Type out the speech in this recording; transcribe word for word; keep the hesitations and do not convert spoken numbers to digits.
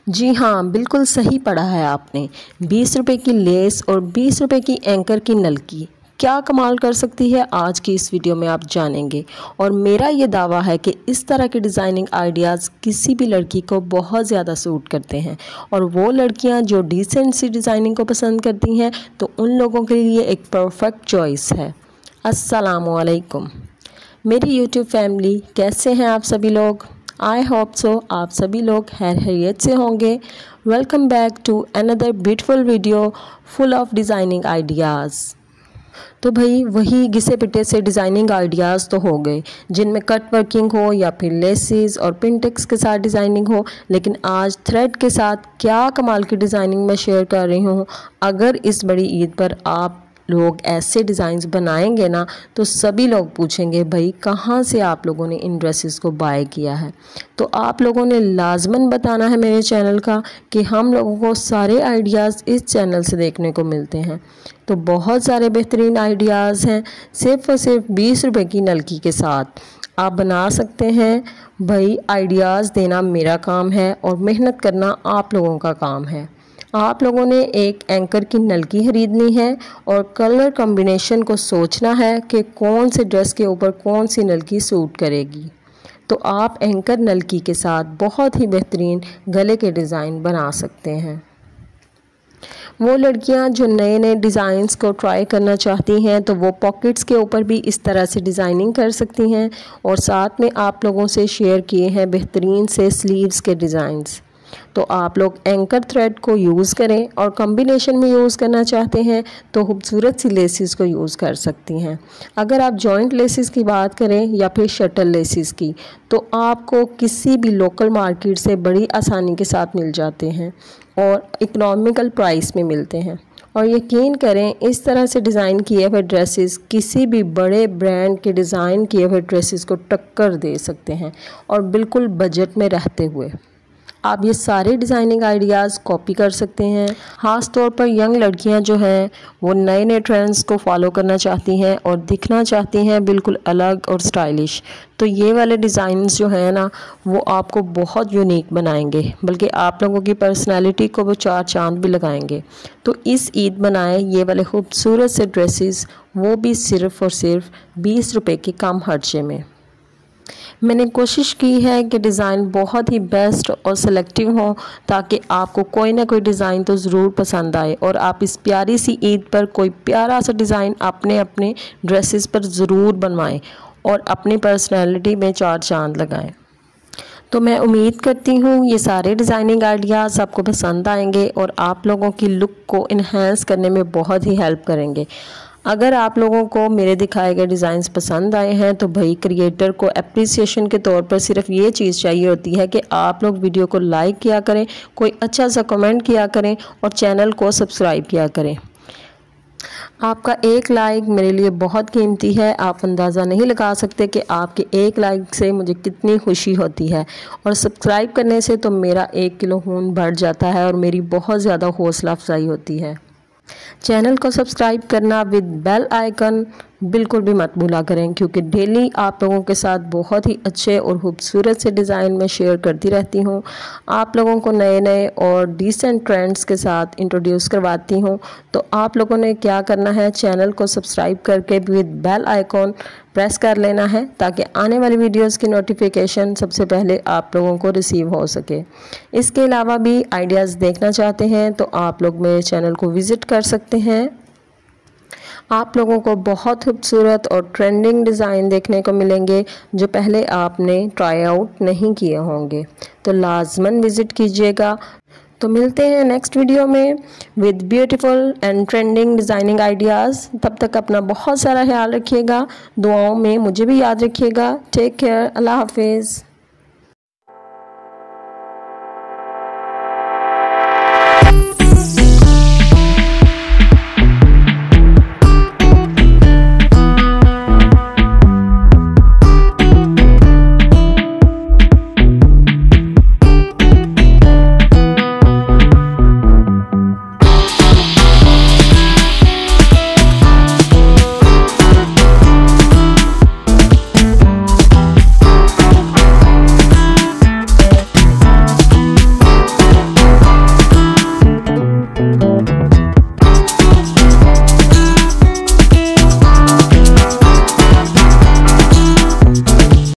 जी हाँ, बिल्कुल सही पढ़ा है आपने। बीस रुपए की लेस और बीस रुपए की एंकर की नलकी क्या कमाल कर सकती है, आज की इस वीडियो में आप जानेंगे। और मेरा ये दावा है कि इस तरह के डिज़ाइनिंग आइडियाज़ किसी भी लड़की को बहुत ज़्यादा सूट करते हैं। और वो लड़कियां जो डिसेंट सी डिज़ाइनिंग को पसंद करती हैं तो उन लोगों के लिए एक परफेक्ट चॉइस है। अस्सलामुअलैकुम मेरी यूट्यूब फैमिली, कैसे हैं आप सभी लोग। आई होप सो आप सभी लोग खैर खैरियत से होंगे। Welcome back to another beautiful video full of designing ideas. तो भाई वही घिसे पिटे से डिज़ाइनिंग आइडियाज़ तो हो गए जिनमें कट वर्किंग हो या फिर लेसेस और पिनटेक्स के साथ डिज़ाइनिंग हो, लेकिन आज थ्रेड के साथ क्या कमाल की डिज़ाइनिंग मैं शेयर कर रही हूँ। अगर इस बड़ी ईद पर आप लोग ऐसे डिज़ाइंस बनाएंगे ना तो सभी लोग पूछेंगे भाई कहाँ से आप लोगों ने इन ड्रेसेस को बाय किया है। तो आप लोगों ने लाजमन बताना है मेरे चैनल का कि हम लोगों को सारे आइडियाज़ इस चैनल से देखने को मिलते हैं। तो बहुत सारे बेहतरीन आइडियाज़ हैं सिर्फ और सिर्फ बीस रुपए की नलकी के साथ आप बना सकते हैं। भाई आइडियाज़ देना मेरा काम है और मेहनत करना आप लोगों का काम है। आप लोगों ने एक एंकर की नलकी खरीदनी है और कलर कॉम्बिनेशन को सोचना है कि कौन से ड्रेस के ऊपर कौन सी नलकी सूट करेगी। तो आप एंकर नलकी के साथ बहुत ही बेहतरीन गले के डिज़ाइन बना सकते हैं। वो लड़कियां जो नए नए डिज़ाइंस को ट्राई करना चाहती हैं तो वो पॉकेट्स के ऊपर भी इस तरह से डिज़ाइनिंग कर सकती हैं। और साथ में आप लोगों से शेयर किए हैं बेहतरीन से स्लीव्स के डिज़ाइंस। तो आप लोग एंकर थ्रेड को यूज़ करें और कॉम्बिनेशन में यूज़ करना चाहते हैं तो खूबसूरत सी लेसिस को यूज़ कर सकती हैं। अगर आप जॉइंट लेसिस की बात करें या फिर शटल लेसिस की तो आपको किसी भी लोकल मार्केट से बड़ी आसानी के साथ मिल जाते हैं और इकोनॉमिकल प्राइस में मिलते हैं। और यकीन करें इस तरह से डिज़ाइन किए हुए ड्रेसेस किसी भी बड़े ब्रांड के डिज़ाइन किए हुए ड्रेसेस को टक्कर दे सकते हैं और बिल्कुल बजट में रहते हुए। आप ये सारे डिज़ाइनिंग आइडियाज़ कॉपी कर सकते हैं। ख़ास तौर पर यंग लड़कियां जो हैं वो नए नए ट्रेंड्स को फॉलो करना चाहती हैं और दिखना चाहती हैं बिल्कुल अलग और स्टाइलिश। तो ये वाले डिज़ाइंस जो हैं ना वो आपको बहुत यूनिक बनाएंगे, बल्कि आप लोगों की पर्सनैलिटी को वो चार चांद भी लगाएंगे। तो इस ईद बनाए ये वाले खूबसूरत से ड्रेसेस, वो भी सिर्फ़ और सिर्फ बीस रुपये के कम खर्चे में। मैंने कोशिश की है कि डिज़ाइन बहुत ही बेस्ट और सिलेक्टिव हो ताकि आपको कोई ना कोई डिज़ाइन तो ज़रूर पसंद आए और आप इस प्यारी सी ईद पर कोई प्यारा सा डिज़ाइन अपने अपने ड्रेसेस पर ज़रूर बनवाएं और अपनी पर्सनैलिटी में चार चांद लगाएं। तो मैं उम्मीद करती हूँ ये सारे डिज़ाइनिंग आइडियाज़ आपको पसंद आएंगे और आप लोगों की लुक को इन्हेंस करने में बहुत ही हेल्प करेंगे। अगर आप लोगों को मेरे दिखाए गए डिज़ाइंस पसंद आए हैं तो भाई क्रिएटर को एप्रिसिएशन के तौर पर सिर्फ ये चीज़ चाहिए होती है कि आप लोग वीडियो को लाइक किया करें, कोई अच्छा सा कमेंट किया करें और चैनल को सब्सक्राइब किया करें। आपका एक लाइक मेरे लिए बहुत कीमती है। आप अंदाज़ा नहीं लगा सकते कि आपके एक लाइक से मुझे कितनी खुशी होती है। और सब्सक्राइब करने से तो मेरा एक किलो खून बढ़ जाता है और मेरी बहुत ज़्यादा हौसला अफजाई होती है। चैनल को सब्सक्राइब करना विद बेल आइकन बिल्कुल भी मत भूला करें, क्योंकि डेली आप लोगों के साथ बहुत ही अच्छे और खूबसूरत से डिज़ाइन में शेयर करती रहती हूँ। आप लोगों को नए नए और डिसेंट ट्रेंड्स के साथ इंट्रोड्यूस करवाती हूँ। तो आप लोगों ने क्या करना है, चैनल को सब्सक्राइब करके विद बेल आइकॉन प्रेस कर लेना है ताकि आने वाली वीडियोस की नोटिफिकेशन सबसे पहले आप लोगों को रिसीव हो सके। इसके अलावा भी आइडियाज़ देखना चाहते हैं तो आप लोग मेरे चैनल को विज़िट कर सकते हैं। आप लोगों को बहुत खूबसूरत और ट्रेंडिंग डिज़ाइन देखने को मिलेंगे जो पहले आपने ट्राई आउट नहीं किए होंगे। तो लाजमन विज़िट कीजिएगा। तो मिलते हैं नेक्स्ट वीडियो में with beautiful and trending designing ideas. तब तक अपना बहुत सारा ख्याल रखिएगा, दुआओं में मुझे भी याद रखिएगा। टेक केयर, अल्लाह हाफिज़।